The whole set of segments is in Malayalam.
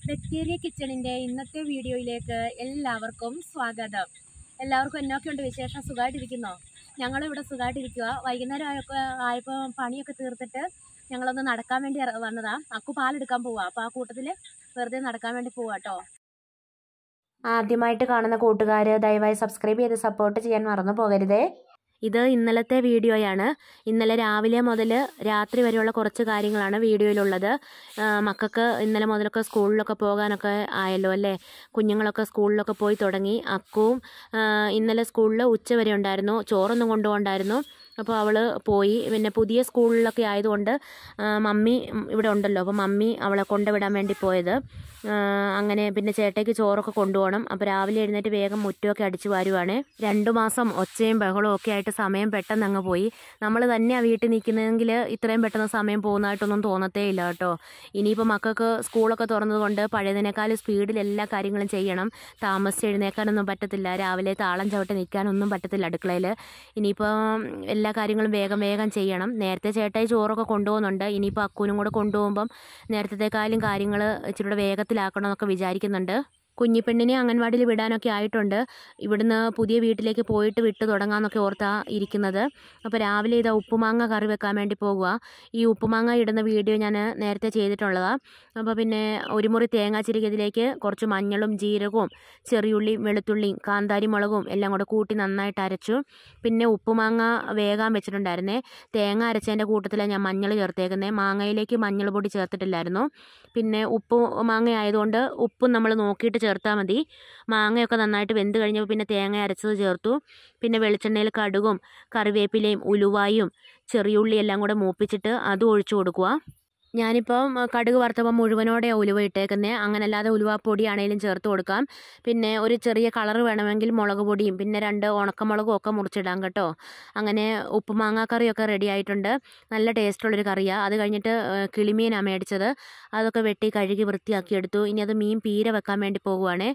ബക്ടീരിയ കിച്ചണിൻ്റെ ഇന്നത്തെ വീഡിയോയിലേക്ക് എല്ലാവർക്കും സ്വാഗതം. എല്ലാവർക്കും എന്നൊക്കെയുണ്ട് വിശേഷം? സുഖമായിട്ടിരിക്കുന്നോ? ഞങ്ങളിവിടെ സുഖമായിട്ടിരിക്കുക. വൈകുന്നേരം ആയപ്പോൾ പണിയൊക്കെ തീർത്തിട്ട് ഞങ്ങളൊന്ന് നടക്കാൻ വേണ്ടി വന്നതാ. അക്കു പാലെടുക്കാൻ പോവാ. അപ്പോൾ ആ കൂട്ടത്തിൽ വെറുതെ നടക്കാൻ വേണ്ടി പോവാ കേട്ടോ. ആദ്യമായിട്ട് കാണുന്ന കൂട്ടുകാർ ദയവായി സബ്സ്ക്രൈബ് ചെയ്ത് സപ്പോർട്ട് ചെയ്യാൻ മറന്നു പോകരുതേ. ഇത് ഇന്നലത്തെ വീഡിയോയാണ്. ഇന്നലെ രാവിലെ മുതൽ രാത്രി വരെയുള്ള കുറച്ച് കാര്യങ്ങളാണ് വീഡിയോയിലുള്ളത്. മക്കൾക്ക് ഇന്നലെ മുതലൊക്കെ സ്കൂളിലൊക്കെ പോകാനൊക്കെ ആയല്ലോ അല്ലേ. കുഞ്ഞുങ്ങളൊക്കെ സ്കൂളിലൊക്കെ പോയി തുടങ്ങി. അക്കുവും ഇന്നലെ സ്കൂളിൽ ഉച്ചവരെ ഉണ്ടായിരുന്നു, ചോറൊന്നും കൊണ്ടുപോകണ്ടായിരുന്നു. അപ്പോൾ അവൾ പോയി. പിന്നെ പുതിയ സ്കൂളിലൊക്കെ ആയതുകൊണ്ട് മമ്മി ഇവിടെ ഉണ്ടല്ലോ, അപ്പോൾ മമ്മി അവളെ കൊണ്ടുവിടാൻ വേണ്ടി പോയത്. അങ്ങനെ പിന്നെ ചേട്ടയ്ക്ക് ചോറൊക്കെ കൊണ്ടുപോകണം. അപ്പോൾ രാവിലെ എഴുന്നേറ്റ് വേഗം മുറ്റമൊക്കെ അടിച്ചു വാരുവാണ്. 2 മാസം ഒച്ചയും ബഹളവും ഒക്കെ ആയിട്ട് സമയം പെട്ടെന്ന് അങ്ങ് പോയി. നമ്മൾ തന്നെയാണ് വീട്ടിൽ നിൽക്കുന്നതെങ്കിൽ ഇത്രയും പെട്ടെന്ന് സമയം പോകുന്നതായിട്ടൊന്നും തോന്നത്തേ ഇല്ല കേട്ടോ. ഇനിയിപ്പോൾ മക്കൾക്ക് സ്കൂളൊക്കെ തുറന്നതുകൊണ്ട് പഴയതിനേക്കാൾ സ്പീഡിൽ എല്ലാ കാര്യങ്ങളും ചെയ്യണം. താമസിച്ച് എഴുന്നേക്കാനൊന്നും പറ്റത്തില്ല. രാവിലെ താളം ചവിട്ടി നിൽക്കാനൊന്നും പറ്റത്തില്ല അടുക്കളയിൽ. ഇനിയിപ്പോൾ എല്ലാ കാര്യങ്ങളും വേഗം വേഗം ചെയ്യണം. നേരത്തെ ചേട്ടായി ചോറൊക്കെ കൊണ്ടുപോകുന്നുണ്ട്. ഇനിയിപ്പോൾ അക്കൂനും കൂടെ കൊണ്ടുപോകുമ്പം നേരത്തെക്കാളും കാര്യങ്ങൾ ഇച്ചിരി വേഗത്തിലാക്കണമെന്നൊക്കെ വിചാരിക്കുന്നുണ്ട്. കുഞ്ഞിപ്പെണ്ണിനെ അംഗൻവാടിയിൽ വിടാനൊക്കെ ആയിട്ടുണ്ട്. ഇവിടുന്ന് പുതിയ വീട്ടിലേക്ക് പോയിട്ട് വിട്ട് തുടങ്ങാമെന്നൊക്കെ ഓർത്താ ഇരിക്കുന്നത്. അപ്പോൾ രാവിലെ ഇതാ ഉപ്പുമാങ്ങ കറി വെക്കാൻ വേണ്ടി പോകുക. ഈ ഉപ്പുമാങ്ങ ഇടുന്ന വീഡിയോ ഞാൻ നേരത്തെ ചെയ്തിട്ടുള്ളതാണ്. അപ്പോൾ പിന്നെ ഒരു മുറി തേങ്ങ ചിരകിയതിലേക്ക് കുറച്ച് മഞ്ഞളും ജീരകവും ചെറിയുള്ളിയും വെളുത്തുള്ളിയും കാന്താരി മുളകും എല്ലാം കൂടെ കൂട്ടി നന്നായിട്ട് അരച്ചു. പിന്നെ ഉപ്പുമാങ്ങ വേകാൻ വെച്ചിട്ടുണ്ടായിരുന്നേ. തേങ്ങ അരച്ചതിൻ്റെ കൂട്ടത്തിലാണ് ഞാൻ മഞ്ഞൾ ചേർത്തേക്കുന്നത്. മാങ്ങയിലേക്ക് മഞ്ഞൾ പൊടി ചേർത്തിട്ടില്ലായിരുന്നു. പിന്നെ മാങ്ങ ആയതുകൊണ്ട് ഉപ്പും നമ്മൾ നോക്കിയിട്ട് ചേർത്താൽ മതി. മാങ്ങയൊക്കെ നന്നായിട്ട് വെന്ത് കഴിഞ്ഞപ്പോൾ പിന്നെ തേങ്ങ അരച്ചത് ചേർത്തു. പിന്നെ വെളിച്ചെണ്ണയിൽ കടുകും കറിവേപ്പിലയും ഉലുവായും ചെറിയുള്ളി എല്ലാം കൂടെ മൂപ്പിച്ചിട്ട് അതും ഒഴിച്ചു കൊടുക്കുക. ഞാനിപ്പം കടുക് വറുത്തപ്പോൾ മുഴുവനോടെ ഉലുവ ഇട്ടേക്കുന്നത്. അങ്ങനല്ലാതെ ഉലുവാപ്പൊടിയാണെങ്കിലും ചേർത്ത് കൊടുക്കാം. പിന്നെ ഒരു ചെറിയ കളർ വേണമെങ്കിൽ മുളക് പൊടിയും പിന്നെ 2 ഉണക്കമുളകും ഒക്കെ മുറിച്ചിടാം കേട്ടോ. അങ്ങനെ ഉപ്പുമാങ്ങ കറിയൊക്കെ റെഡി ആയിട്ടുണ്ട്. നല്ല ടേസ്റ്റുള്ളൊരു കറിയാണ്. അത് കഴിഞ്ഞിട്ട് കിളിമീനാണ് മേടിച്ചത്. അതൊക്കെ വെട്ടി കഴുകി വൃത്തിയാക്കി എടുത്തു. ഇനി അത് മീൻ പീര വെക്കാൻ വേണ്ടി പോകുവാണേ.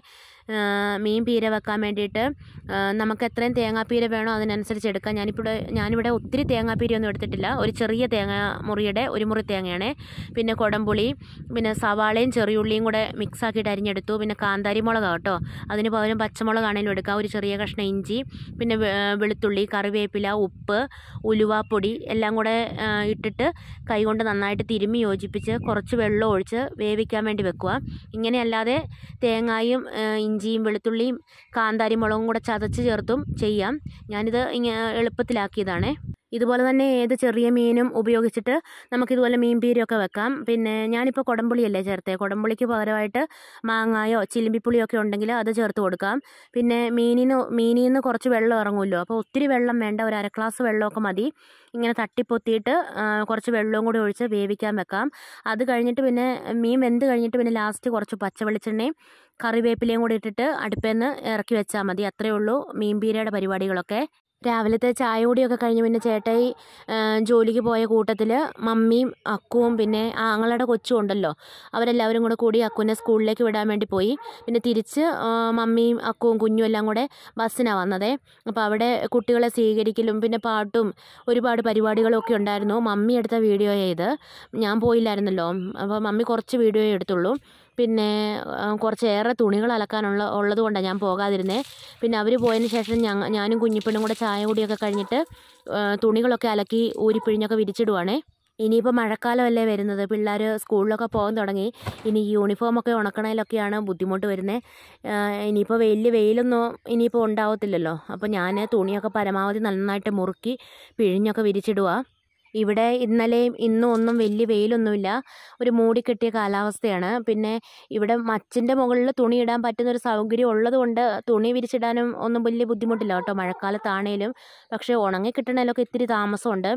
മീൻ പീര വെക്കാൻ വേണ്ടിയിട്ട് നമുക്ക് എത്രയും തേങ്ങാപ്പീര വേണോ അതിനനുസരിച്ച് എടുക്കാം. ഞാനിവിടെ ഒത്തിരി തേങ്ങാപ്പീരയൊന്നും എടുത്തിട്ടില്ല. ഒരു ചെറിയ തേങ്ങ മുറിയുടെ ഒരു മുറി തേങ്ങയാണ്. പിന്നെ കുടംപുളി പിന്നെ സവാളയും ചെറിയുള്ളിയും കൂടെ മിക്സാക്കിയിട്ട് അരിഞ്ഞെടുത്തു. പിന്നെ കാന്താരി മുളകാണ് കേട്ടോ. അതിന് പകരം പച്ചമുളകാണെങ്കിലും എടുക്കാം. ഒരു ചെറിയ കഷ്ണം ഇഞ്ചി പിന്നെ വെളുത്തുള്ളി കറിവേപ്പില ഉപ്പ് ഉലുവാപ്പൊടി എല്ലാം കൂടെ ഇട്ടിട്ട് കൈകൊണ്ട് നന്നായിട്ട് തിരുമ്മി യോജിപ്പിച്ച് കുറച്ച് വെള്ളം ഒഴിച്ച് വേവിക്കാൻ വേണ്ടി വെക്കുക. ഇങ്ങനെയല്ലാതെ തേങ്ങായും ഇഞ്ചിയും വെളുത്തുള്ളിയും കാന്താരി മുളകും കൂടെ ചതച്ച് ചേർത്തും ചെയ്യാം. ഞാനിത് എളുപ്പത്തിലാക്കിയതാണ്. ഇതുപോലെ തന്നെ ഏത് ചെറിയ മീനും ഉപയോഗിച്ചിട്ട് നമുക്കിതുപോലെ മീൻ പീരയൊക്കെ വെക്കാം. പിന്നെ ഞാനിപ്പോൾ കുടംപുളിയല്ലേ ചേർത്തേ. കുടംപുളിക്ക് പകരമായിട്ട് മാങ്ങായോ ചിലിമ്പിപ്പുളിയോ ഒക്കെ ഉണ്ടെങ്കിൽ അത് ചേർത്ത് കൊടുക്കാം. പിന്നെ മീനിൽ നിന്ന് കുറച്ച് വെള്ളം ഇറങ്ങുമല്ലോ. അപ്പോൾ ഒത്തിരി വെള്ളം വേണ്ട, ഒരു 1/2 ഗ്ലാസ് വെള്ളമൊക്കെ മതി. ഇങ്ങനെ തട്ടിപ്പൊത്തിയിട്ട് കുറച്ച് വെള്ളവും കൂടി ഒഴിച്ച് വേവിക്കാൻ വെക്കാം. അത് കഴിഞ്ഞിട്ട് പിന്നെ മീൻ വെന്ത് കഴിഞ്ഞിട്ട് പിന്നെ ലാസ്റ്റ് കുറച്ച് പച്ചവെളിച്ചെണ്ണയും കറിവേപ്പിലയും കൂടി ഇട്ടിട്ട് അടുപ്പിൽ നിന്ന് ഇറക്കി വെച്ചാൽ മതി. അത്രയേ ഉള്ളൂ മീൻ പീരയുടെ പരിപാടികളൊക്കെ. രാവിലത്തെ ചായ കൂടിയൊക്കെ കഴിഞ്ഞ് പിന്നെ ചേട്ടായി ജോലിക്ക് പോയ കൂട്ടത്തിൽ മമ്മിയും അക്കുവും പിന്നെ ആങ്ങളുടെ കൊച്ചും ഉണ്ടല്ലോ, അവരെല്ലാവരും കൂടി അക്കുവിനെ സ്കൂളിലേക്ക് വിടാൻ വേണ്ടി പോയി. പിന്നെ തിരിച്ച് മമ്മിയും അക്കുവും കുഞ്ഞും എല്ലാം കൂടെ ബസ്സിനാണ് വന്നതേ. അപ്പോൾ അവിടെ കുട്ടികളെ സ്വീകരിക്കലും പിന്നെ പാട്ടും ഒരുപാട് പരിപാടികളും ഒക്കെ ഉണ്ടായിരുന്നു. മമ്മി എടുത്ത വീഡിയോ ഇത്, ഞാൻ പോയില്ലായിരുന്നല്ലോ. അപ്പോൾ മമ്മി കുറച്ച് വീഡിയോയെ എടുത്തുള്ളൂ. പിന്നെ കുറച്ചേറെ തുണികൾ ഉള്ളത് കൊണ്ടാണ് ഞാൻ പോകാതിരുന്നത്. പിന്നെ അവർ പോയതിന് ശേഷം ഞാനും കുഞ്ഞിപ്പെണ്ണും കൂടെ ചായ കൂടിയൊക്കെ കഴിഞ്ഞിട്ട് തുണികളൊക്കെ അലക്കി ഊരിപ്പിഴിഞ്ഞൊക്കെ വിരിച്ചിടുവാണേ. ഇനിയിപ്പോൾ മഴക്കാലമല്ലേ വരുന്നത്. പിള്ളേർ സ്കൂളിലൊക്കെ പോകാൻ തുടങ്ങി. ഇനി യൂണിഫോമൊക്കെ ഉണക്കണതിലൊക്കെയാണ് ബുദ്ധിമുട്ട് വരുന്നത്. ഇനിയിപ്പോൾ വലിയ വെയിലൊന്നും ഇനിയിപ്പോൾ ഉണ്ടാവത്തില്ലല്ലോ. അപ്പോൾ ഞാൻ തുണിയൊക്കെ പരമാവധി നന്നായിട്ട് മുറുക്കി പിഴിഞ്ഞൊക്കെ വിരിച്ചിടുക. ഇവിടെ ഇന്നലെയും ഇന്നും ഒന്നും വലിയ വെയിലൊന്നുമില്ല, ഒരു മൂടിക്കെട്ടിയ കാലാവസ്ഥയാണ്. പിന്നെ ഇവിടെ മച്ചിൻ്റെ മുകളിൽ തുണി ഇടാൻ പറ്റുന്നൊരു സൗകര്യം ഉള്ളത് കൊണ്ട് തുണി വിരിച്ചിടാനും ഒന്നും വലിയ ബുദ്ധിമുട്ടില്ല കേട്ടോ മഴക്കാലത്താണേലും. പക്ഷേ ഉണങ്ങി കിട്ടണതിലൊക്കെ ഇത്തിരി താമസമുണ്ട്.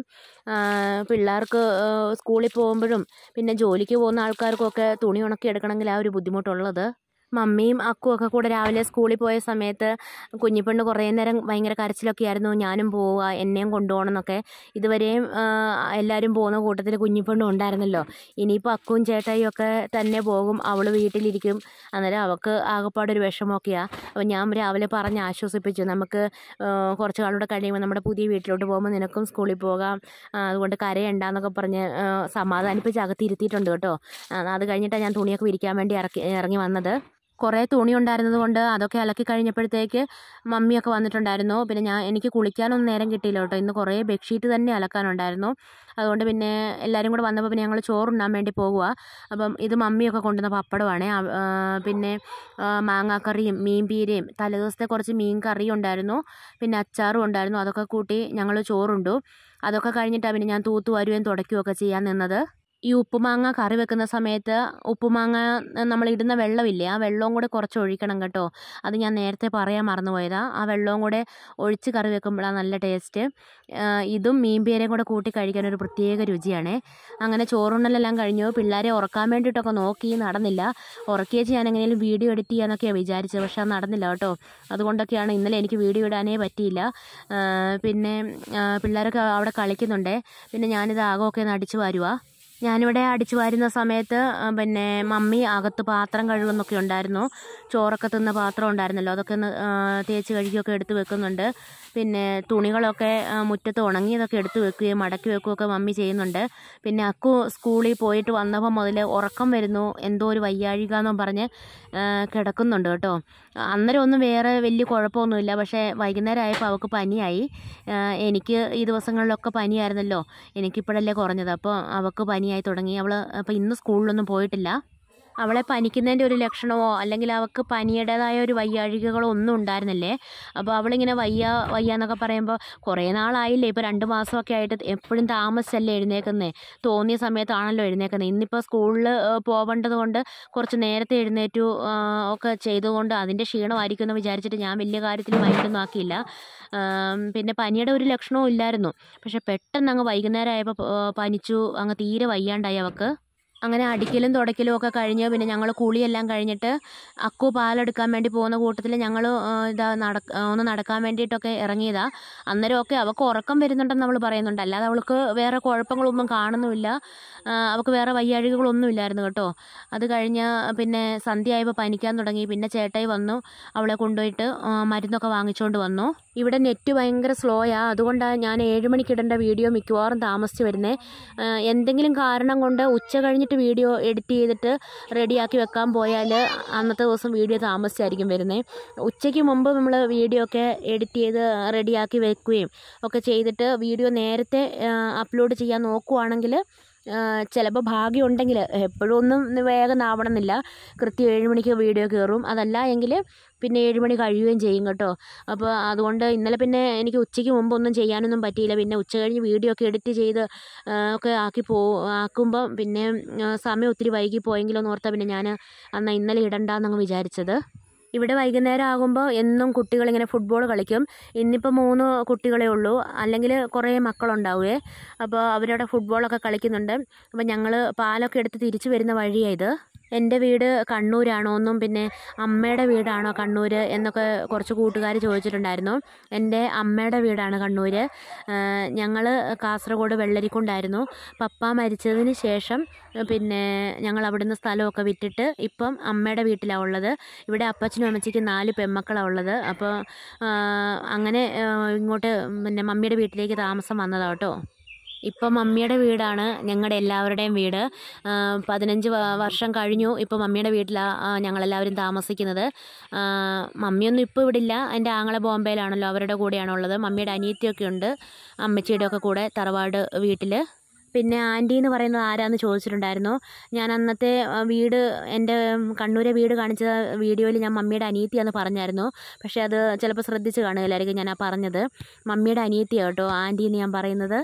പിള്ളേർക്ക് സ്കൂളിൽ പോകുമ്പോഴും പിന്നെ ജോലിക്ക് പോകുന്ന ആൾക്കാർക്കൊക്കെ തുണി ഉണക്കി എടുക്കണമെങ്കിൽ ആ ഒരു ബുദ്ധിമുട്ടുള്ളത്. മമ്മിയും അക്കും ഒക്കെ കൂടെ രാവിലെ സ്കൂളിൽ പോയ സമയത്ത് കുഞ്ഞിപ്പെണ്ണ് കുറേ നേരം ഭയങ്കര കരച്ചിലൊക്കെ ആയിരുന്നു, ഞാനും പോവുക, എന്നെയും കൊണ്ടുപോകണം എന്നൊക്കെ. ഇതുവരെയും എല്ലാവരും പോകുന്ന കൂട്ടത്തിൽ കുഞ്ഞിപ്പെണ്ണും ഉണ്ടായിരുന്നല്ലോ. ഇനിയിപ്പോൾ അക്കുവും ചേട്ടായും ഒക്കെ തന്നെ പോകും, അവൾ വീട്ടിലിരിക്കും. അന്നേരം അവൾക്ക് ആകെപ്പാടൊരു വിഷമമൊക്കെയാണ്. അപ്പോൾ ഞാൻ രാവിലെ പറഞ്ഞ് ആശ്വസിപ്പിച്ചു, നമുക്ക് കുറച്ച് നാളൂടെ കഴിയുമ്പോൾ നമ്മുടെ പുതിയ വീട്ടിലോട്ട് പോകുമ്പോൾ നിനക്കും സ്കൂളിൽ പോകാം, അതുകൊണ്ട് കരയണ്ടെന്നൊക്കെ പറഞ്ഞ് സമാധാനിപ്പിച്ച് അകത്തിരുത്തിയിട്ടുണ്ട് കേട്ടോ. അത് കഴിഞ്ഞിട്ടാണ് ഞാൻ തുണിയൊക്കെ വിരിക്കാൻ വേണ്ടി ഇറങ്ങി വന്നത്. കുറേ തുണി ഉണ്ടായിരുന്നത് കൊണ്ട് അതൊക്കെ അലക്കി കഴിഞ്ഞപ്പോഴത്തേക്ക് മമ്മിയൊക്കെ വന്നിട്ടുണ്ടായിരുന്നു. പിന്നെ എനിക്ക് കുളിക്കാനൊന്നും നേരം കിട്ടിയില്ല കേട്ടോ. ഇന്ന് കുറേ ബെഡ്ഷീറ്റ് തന്നെ അലക്കാനുണ്ടായിരുന്നു. അതുകൊണ്ട് പിന്നെ എല്ലാവരും കൂടെ വന്നപ്പോൾ പിന്നെ ഞങ്ങൾ ചോറുണ്ണാൻ വേണ്ടി പോകുക. അപ്പം ഇത് മമ്മിയൊക്കെ കൊണ്ടുവന്ന പപ്പടമാണ്. പിന്നെ മാങ്ങാക്കറിയും മീൻ പീരയും തലേദിവസത്തെ കുറച്ച് മീൻ കറിയും ഉണ്ടായിരുന്നു, പിന്നെ അച്ചാറും ഉണ്ടായിരുന്നു. അതൊക്കെ കൂട്ടി ഞങ്ങൾ ചോറുണ്ടു. അതൊക്കെ കഴിഞ്ഞിട്ടാണ് പിന്നെ ഞാൻ തൂത്തുവാരുകയും തുടയ്ക്കുകയൊക്കെ ചെയ്യാൻ നിന്നത്. ഈ ഉപ്പുമാങ്ങ കറി വെക്കുന്ന സമയത്ത് ഉപ്പുമാങ്ങ നമ്മൾ ഇടുന്ന വെള്ളമില്ലേ, ആ വെള്ളവും കൂടെ കുറച്ച് ഒഴിക്കണം കേട്ടോ. അത് ഞാൻ നേരത്തെ പറയാൻ മറന്നുപോയതാണ്. ആ വെള്ളവും കൂടെ ഒഴിച്ച് കറി വെക്കുമ്പോഴാണ് നല്ല ടേസ്റ്റ്. ഇതും മീൻ പേരയും കൂടെ കൂട്ടി കഴിക്കാൻ ഒരു പ്രത്യേക രുചിയാണ്. അങ്ങനെ ചോറുണ്ണലെല്ലാം കഴിഞ്ഞു. പിള്ളേരെ ഉറക്കാൻ വേണ്ടിയിട്ടൊക്കെ നോക്കി, നടന്നില്ല. ഉറക്കിയേച്ച് ഞാൻ എങ്ങനെയും വീഡിയോ എഡിറ്റ് ചെയ്യാനൊക്കെയാണ് വിചാരിച്ചത്, പക്ഷെ അത് നടന്നില്ല കേട്ടോ. അതുകൊണ്ടൊക്കെയാണ് ഇന്നലെ എനിക്ക് വീഡിയോ ഇടാനേ പറ്റിയില്ല. പിന്നെ പിള്ളേരൊക്കെ അവിടെ കളിക്കുന്നുണ്ട്. പിന്നെ ഞാനിത് ആകമൊക്കെ ഒന്ന് അടിച്ചു വാരുക. ഞാനിവിടെ അടിച്ചു വാരുന്ന സമയത്ത് പിന്നെ മമ്മി അകത്ത് പാത്രം കഴുകുന്നൊക്കെ ഉണ്ടായിരുന്നു. ചോറൊക്കെ തിന്ന പാത്രം ഉണ്ടായിരുന്നല്ലോ, അതൊക്കെ ഒന്ന് തേച്ച് കഴുകിയൊക്കെ എടുത്ത് വെക്കുന്നുണ്ട്. പിന്നെ തുണികളൊക്കെ മുറ്റത്ത് ഉണങ്ങിയതൊക്കെ എടുത്ത് വെക്കുകയും മടക്കി വെക്കുകയൊക്കെ മമ്മി ചെയ്യുന്നുണ്ട്. പിന്നെ അക്കു സ്കൂളിൽ പോയിട്ട് വന്നപ്പോൾ മുതൽ ഉറക്കം വരുന്നു, എന്തോ ഒരു വയ്യാഴിക എന്നും പറഞ്ഞ് കിടക്കുന്നുണ്ട് കേട്ടോ. അന്നേരം ഒന്നും വേറെ വലിയ കുഴപ്പമൊന്നുമില്ല. പക്ഷേ വൈകുന്നേരം ആയപ്പോൾ അവൾക്ക് പനിയായി. എനിക്ക് ഈ ദിവസങ്ങളിലൊക്കെ പനിയായിരുന്നല്ലോ, എനിക്കിപ്പോഴല്ലേ കുറഞ്ഞത്. അപ്പോൾ അവൾക്ക് പനിയായി തുടങ്ങി. അപ്പോൾ ഇന്ന് സ്കൂളിലൊന്നും പോയിട്ടില്ല. അവളെ പനിക്കുന്നതിൻ്റെ ഒരു ലക്ഷണമോ അല്ലെങ്കിൽ അവൾക്ക് പനിയുടേതായ ഒരു വയ്യാഴികകളോ ഒന്നും ഉണ്ടായിരുന്നില്ലേ. അപ്പോൾ അവളിങ്ങനെ വയ്യ എന്നൊക്കെ പറയുമ്പോൾ കുറേ നാളായില്ലേ, ഇപ്പോൾ 2 മാസമൊക്കെ ആയിട്ട് എപ്പോഴും താമസിച്ചല്ലേ എഴുന്നേക്കുന്നത്, തോന്നിയ സമയത്താണല്ലോ എഴുന്നേക്കുന്നത്. ഇന്നിപ്പോൾ സ്കൂളിൽ പോവേണ്ടത് കൊണ്ട് കുറച്ച് നേരത്തെ എഴുന്നേറ്റു ഒക്കെ ചെയ്തുകൊണ്ട് അതിൻ്റെ ക്ഷീണമായിരിക്കും എന്ന് വിചാരിച്ചിട്ട് ഞാൻ വലിയ കാര്യത്തിൽ മൈൻഡൊന്നും ആക്കിയില്ല. പിന്നെ പനിയുടെ ഒരു ലക്ഷണവും ഇല്ലായിരുന്നു. പക്ഷെ പെട്ടെന്ന് അങ്ങ് വൈകുന്നേരം ആയപ്പോൾ പനിച്ചു, അങ്ങ് തീരെ വയ്യാണ്ടായി അവൾക്ക്. അങ്ങനെ അടിക്കലും തുടയ്ക്കലും ഒക്കെ കഴിഞ്ഞ് പിന്നെ ഞങ്ങൾ കുളിയെല്ലാം കഴിഞ്ഞിട്ട് അക്കു പാലെടുക്കാൻ വേണ്ടി പോകുന്ന കൂട്ടത്തിൽ ഞങ്ങൾ ഒന്ന് നടക്കാൻ വേണ്ടിയിട്ടൊക്കെ ഇറങ്ങിയതാണ്. അന്നേരമൊക്കെ അവൾക്ക് ഉറക്കം വരുന്നുണ്ടെന്ന് അവൾ പറയുന്നുണ്ട്, അല്ലാതെ അവൾക്ക് വേറെ കുഴപ്പങ്ങളൊന്നും കാണുന്നുമില്ല. അവൾക്ക് വേറെ വയ്യാഴികകളൊന്നും ഇല്ലായിരുന്നു കേട്ടോ. അത് കഴിഞ്ഞ് പിന്നെ സന്ധ്യയായപ്പോൾ പനിക്കാൻ തുടങ്ങി. പിന്നെ ചേട്ടായി വന്നു, അവളെ കൊണ്ടുപോയിട്ട് മരുന്നൊക്കെ വാങ്ങിച്ചുകൊണ്ട് വന്നു. ഇവിടെ നെറ്റ് ഭയങ്കര സ്ലോയാണ്, അതുകൊണ്ടാണ് ഞാൻ 7 മണിക്കിടേണ്ട വീഡിയോ മിക്കവാറും താമസിച്ച് വരുന്നത്. എന്തെങ്കിലും കാരണം കൊണ്ട് ഉച്ച കഴിഞ്ഞിട്ട് വീഡിയോ എഡിറ്റ് ചെയ്തിട്ട് റെഡിയാക്കി വെക്കാൻ പോയാൽ അന്നത്തെ ദിവസം വീഡിയോ താമസിച്ചായിരിക്കും വരുന്നത്. ഉച്ചയ്ക്ക് മുമ്പ് നമ്മൾ വീഡിയോ ഒക്കെ എഡിറ്റ് ചെയ്ത് റെഡിയാക്കി വെക്കുകയും ഒക്കെ ചെയ്തിട്ട് വീഡിയോ നേരത്തെ അപ്ലോഡ് ചെയ്യാൻ നോക്കുവാണെങ്കിൽ ചിലപ്പോൾ ഭാഗ്യമുണ്ടെങ്കിൽ, എപ്പോഴും ഒന്നും വേഗം ആവണമെന്നില്ല, കൃത്യം 7 മണിക്ക് വീഡിയോ കയറും. അതല്ല എങ്കിൽ പിന്നെ 7 മണി കഴിയുകയും ചെയ്യും കേട്ടോ. അപ്പോൾ അതുകൊണ്ട് ഇന്നലെ പിന്നെ എനിക്ക് ഉച്ചയ്ക്ക് മുമ്പൊന്നും ചെയ്യാനൊന്നും പറ്റിയില്ല. പിന്നെ ഉച്ച കഴിഞ്ഞ് വീഡിയോ ഒക്കെ എഡിറ്റ് ചെയ്ത് ഒക്കെ ആക്കുമ്പം പിന്നെ സമയം ഒത്തിരി വൈകി പോയെങ്കിലോ എന്ന് ഓർത്താൽ പിന്നെ ഞാൻ ഇന്നലെ ഇടണ്ടെന്നങ്ങ് വിചാരിച്ചത്. ഇവിടെ വൈകുന്നേരം ആകുമ്പോൾ എന്നും കുട്ടികളിങ്ങനെ ഫുട്ബോൾ കളിക്കും. ഇന്നിപ്പോൾ 3 കുട്ടികളേ ഉള്ളൂ, അല്ലെങ്കിൽ കുറേ മക്കളുണ്ടാവുമേ. അപ്പോൾ അവരവിടെ ഫുട്ബോളൊക്കെ കളിക്കുന്നുണ്ട്. അപ്പോൾ ഞങ്ങൾ പാലൊക്കെ എടുത്ത് തിരിച്ചു വരുന്ന വഴിയായത്. എൻ്റെ വീട് കണ്ണൂരാണോ എന്നും പിന്നെ അമ്മയുടെ വീടാണോ കണ്ണൂർ എന്നൊക്കെ കുറച്ച് കൂട്ടുകാർ ചോദിച്ചിട്ടുണ്ടായിരുന്നു. എൻ്റെ അമ്മയുടെ വീടാണ് കണ്ണൂർ. ഞങ്ങൾ കാസർഗോഡ് വെള്ളരിക്കുണ്ടായിരുന്നു. പപ്പ മരിച്ചതിന് ശേഷം പിന്നെ ഞങ്ങൾ അവിടുന്ന് സ്ഥലമൊക്കെ വിറ്റിട്ട് ഇപ്പം അമ്മയുടെ വീട്ടിലാണ് ഉള്ളത്. ഇവിടെ അപ്പച്ചനും അമ്മച്ചിക്കും 4 പെൺമക്കളാണ് ഉള്ളത്. അപ്പോൾ അങ്ങനെ ഇങ്ങോട്ട് പിന്നെ മമ്മിയുടെ വീട്ടിലേക്ക് താമസം വന്നതാണ് കേട്ടോ. ഇപ്പം മമ്മിയുടെ വീടാണ് ഞങ്ങളുടെ എല്ലാവരുടെയും വീട്. 15 വർഷം കഴിഞ്ഞു ഇപ്പോൾ മമ്മിയുടെ വീട്ടിലാണ് ഞങ്ങളെല്ലാവരും താമസിക്കുന്നത്. മമ്മിയൊന്നും ഇപ്പോൾ ഇവിടെ ഇല്ല, എൻ്റെ ആങ്ങളെ ബോംബെയിലാണല്ലോ, അവരുടെ കൂടെയാണുള്ളത്. മമ്മിയുടെ അനിയത്തിയൊക്കെ ഉണ്ട് അമ്മച്ചിയുടെ ഒക്കെ കൂടെ തറവാട് വീട്ടിൽ. പിന്നെ ആൻറ്റി എന്ന് പറയുന്നത് ആരാന്ന് ചോദിച്ചിട്ടുണ്ടായിരുന്നു. ഞാൻ അന്നത്തെ വീട്, എൻ്റെ കണ്ണൂരെ വീട് കാണിച്ച വീഡിയോയിൽ ഞാൻ മമ്മിയുടെ അനിയത്തിയാന്ന് പറഞ്ഞായിരുന്നു. പക്ഷേ അത് ചിലപ്പോൾ ശ്രദ്ധിച്ച് കാണുകയില്ലായിരിക്കും ഞാൻ പറഞ്ഞത്. മമ്മിയുടെ അനിയത്തിയാണ് കേട്ടോ ആൻറ്റി എന്ന് ഞാൻ പറയുന്നത്.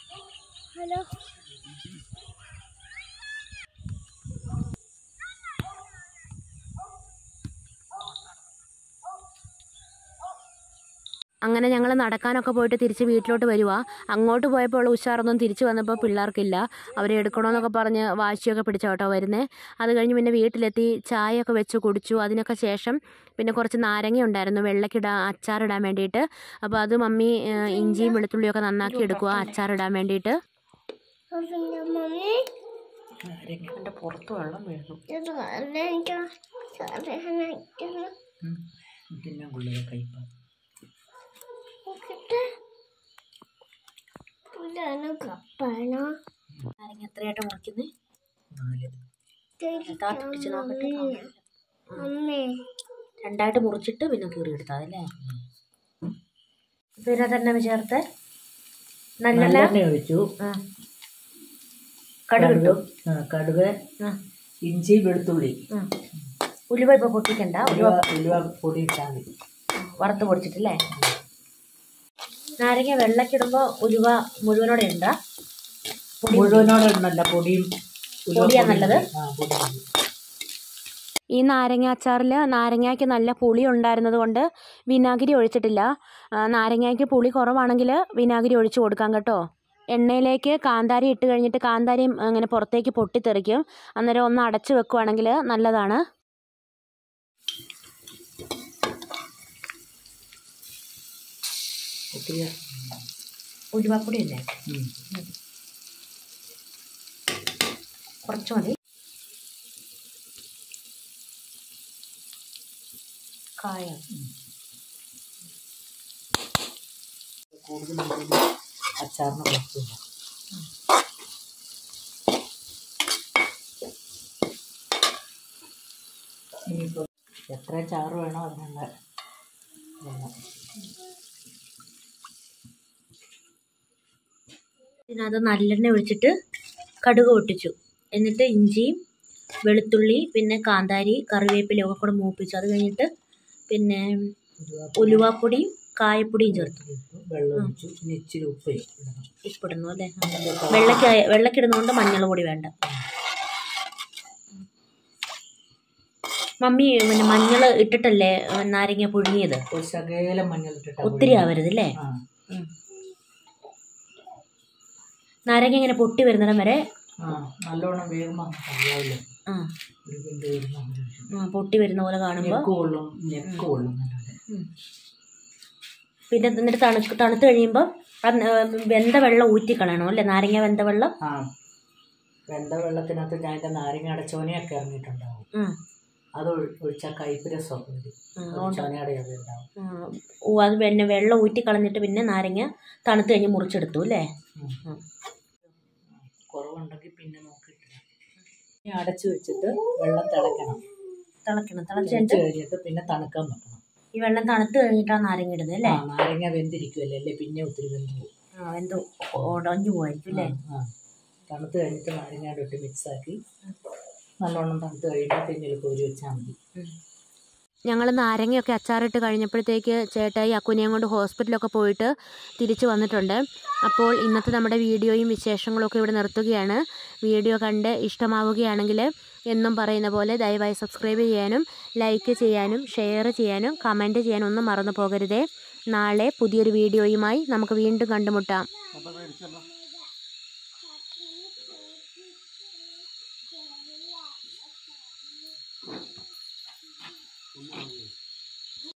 ഹലോ അങ്ങനെ ഞങ്ങൾ നടക്കാനൊക്കെ പോയിട്ട് തിരിച്ച് വീട്ടിലോട്ട് വരുവാ. അങ്ങോട്ട് പോയപ്പോൾ ഉഷാറൊന്നും തിരിച്ച് വന്നപ്പോൾ പിള്ളേർക്കില്ല. അവരെ എടുക്കണമെന്നൊക്കെ പറഞ്ഞ് വാശിയൊക്കെ പിടിച്ച കേട്ടോ വരുന്നത്. അത് കഴിഞ്ഞ് പിന്നെ വീട്ടിലെത്തി ചായയൊക്കെ വെച്ച് കുടിച്ചു. അതിനൊക്കെ ശേഷം പിന്നെ കുറച്ച് നാരങ്ങ ഉണ്ടായിരുന്നു അച്ചാറിടാൻ വേണ്ടിയിട്ട്. അപ്പോൾ അത് മമ്മി ഇഞ്ചിയും വെളുത്തുള്ളിയൊക്കെ നന്നാക്കി എടുക്കുക അച്ചാറിടാൻ വേണ്ടിയിട്ട്. എൻ്റെ പുറത്ത് വെള്ളം വീഴുന്നു. നാരങ്ങ എത്രയായിട്ട് മുറിക്കുന്നേ? 4 രണ്ടായിട്ട് മുറിച്ചിട്ട് പിന്നെ കീറിയെടുത്താൽ അല്ലേ? പിന്നെ തന്നെ ചേർത്ത് നല്ലെണ്ണ ഒഴിച്ചു. കടുക്, ഇഞ്ചി, വെളുത്തുള്ളി, ഉലുവ ഇപ്പോൾ പൊട്ടിക്കണ്ട, ഉലുവ പൊടി ഇട്ടാൽ മതി. വറുത്ത് പൊടിച്ചിട്ടില്ലേ? നാരങ്ങ വെള്ളക്കിടുമ്പോൾ ഉലുവ മുഴുവനോടെ ഇടണ്ട. മുഴുവനോടെ ഇടണല്ല, പൊടിയാണ് നല്ലത്. ഈ നാരങ്ങ അച്ചാറിൽ നാരങ്ങയ്ക്ക് നല്ല പുളി ഉണ്ടായിരുന്നത് കൊണ്ട് വിനാഗിരി ഒഴിച്ചിട്ടില്ല. നാരങ്ങയ്ക്ക് പുളി കുറവാണെങ്കിൽ വിനാഗിരി ഒഴിച്ച് കൊടുക്കാം കേട്ടോ. എണ്ണയിലേക്ക് കാന്താരി ഇട്ട് കഴിഞ്ഞിട്ട് കാന്താരിയും അങ്ങനെ പുറത്തേക്ക് പൊട്ടിത്തെറിക്കും. അന്നേരം ഒന്ന് അടച്ച് വെക്കുവാണെങ്കിൽ നല്ലതാണ്. ഉലുവാപ്പൊടി അല്ലേ? കുറച്ച് മതി. കായം കൂടുതൽ അച്ചാറിന് കുഴപ്പമില്ല. ഇനിയിപ്പോൾ എത്ര ചാറ് വേണോ അതിനുള്ള വെള്ളം. ഇതിനകത്ത് നല്ലെണ്ണ ഒഴിച്ചിട്ട് കടുക് പൊട്ടിച്ചു. എന്നിട്ട് ഇഞ്ചിയും വെളുത്തുള്ളി പിന്നെ കാന്താരി കറിവേപ്പിലയും ഒക്കെ കൂടെ മൂപ്പിച്ചു. അത് കഴിഞ്ഞിട്ട് പിന്നെ ഉലുവാപ്പൊടിയും കായപ്പൊടിയും ചേർത്തു. വെള്ളം ഒഴിച്ചു. പിന്നെ ഇച്ചിരി ഉപ്പിടുന്നു അല്ലേ? വെള്ളക്കിടുന്നതുകൊണ്ട് മഞ്ഞൾ പൊടി വേണ്ട. മമ്മി പിന്നെ മഞ്ഞൾ ഇട്ടിട്ടല്ലേ നാരങ്ങ പുഴുങ്ങിയത്? ശകലം മഞ്ഞൾ ഇട്ടിട്ട് ഒത്തിരി ആവരുത് അല്ലേ? നാരങ്ങ ഇങ്ങനെ പൊട്ടി വരുന്നിടം വരെ നല്ലോണം വേഗം പൊട്ടി വരുന്ന പോലെ കാണുമ്പോൾ പിന്നെ എന്നിട്ട് തണുത്ത് കഴിയുമ്പോൾ വെന്ത വെള്ളം ഊറ്റിക്കളയണം അല്ലേ? നാരങ്ങ വെന്ത വെള്ളം. വെന്ത വെള്ളത്തിനകത്ത് ഞാൻ നാരങ്ങ അടച്ചോനയൊക്കെ ഇറങ്ങിയിട്ടുണ്ടാവും. അത് ഒഴിച്ചാൽ കയ്പ്പ് രസമൊക്കെ അത് പിന്നെ വെള്ളം ഊറ്റിക്കളഞ്ഞിട്ട് പിന്നെ നാരങ്ങ തണുത്ത് കഴിഞ്ഞ് മുറിച്ചെടുത്തു അല്ലേ? കുറവുണ്ടെങ്കിൽ പിന്നെ നോക്കിയിട്ടില്ല. അടച്ചു വെച്ചിട്ട് വെള്ളം തിളച്ച് കഴിഞ്ഞിട്ട് പിന്നെ തണുക്കാൻ വെക്കണം. ഈ വെള്ളം തണുത്ത് കഴിഞ്ഞിട്ടാണ് നാരങ്ങ ഇടുന്നത് അല്ലേ? നാരങ്ങ വെന്തിരിക്കുമല്ലേ അല്ലേ? പിന്നെ ഒത്തിരി വെന്ത് ഉടഞ്ഞു പോയിരിക്കും അല്ലേ? തണുത്ത് കഴിഞ്ഞിട്ട് നാരങ്ങ ഇട്ട് മിക്സാക്കി നല്ലോണം തണുത്ത് കഴിയുമ്പോൾ പിന്നെ കോരി വെച്ചാൽ മതി. ഞങ്ങൾ നാരങ്ങയൊക്കെ അച്ചാറിട്ട് കഴിഞ്ഞപ്പോഴത്തേക്ക് ചേട്ടായി അക്കുനെയും കൊണ്ട് ഹോസ്പിറ്റലൊക്കെ പോയിട്ട് തിരിച്ച് വന്നിട്ടുണ്ട്. അപ്പോൾ ഇന്നത്തെ നമ്മുടെ വീഡിയോയും വിശേഷങ്ങളൊക്കെ ഇവിടെ നിർത്തുകയാണ്. വീഡിയോ കണ്ട് ഇഷ്ടമാവുകയാണെങ്കിൽ എന്നും പറയുന്ന പോലെ ദയവായി സബ്സ്ക്രൈബ് ചെയ്യാനും ലൈക്ക് ചെയ്യാനും ഷെയർ ചെയ്യാനും കമൻറ്റ് ചെയ്യാനും ഒന്നും മറന്നു പോകരുതേ. നാളെ പുതിയൊരു വീഡിയോയുമായി നമുക്ക് വീണ്ടും കണ്ടുമുട്ടാം.